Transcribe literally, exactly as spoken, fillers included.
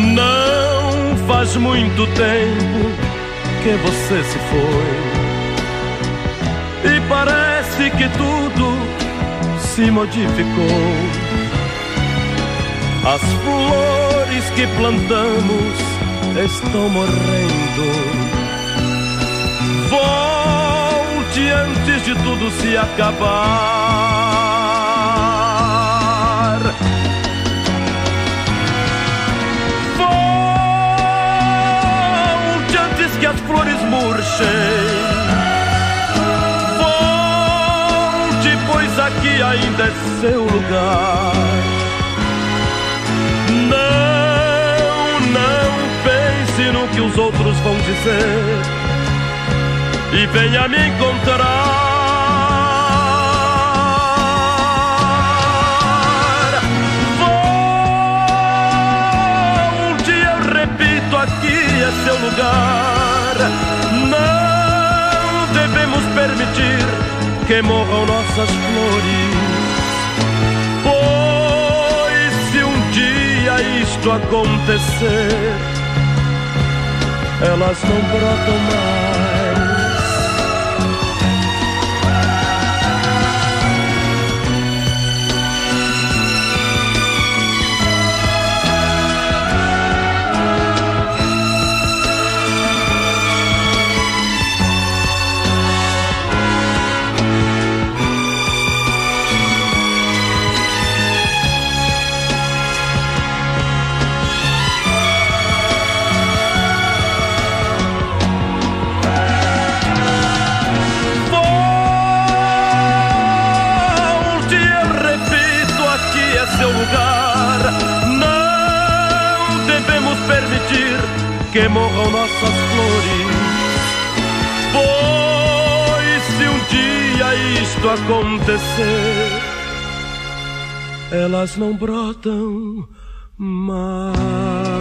Não faz muito tempo que você se foi e parece que tudo se modificou. As flores que plantamos estão morrendo. Volte antes de tudo se acabar. Volte antes que as flores murchem. Volte, pois aqui ainda é seu lugar. No que os outros vão dizer e venha me encontrar. Volte, eu repito, aqui é seu lugar. Não devemos permitir que morram nossas flores, pois se um dia isto acontecer, elas não brotam mais. Não devemos permitir que morram nossas flores, pois se um dia isto acontecer, elas não brotam mais.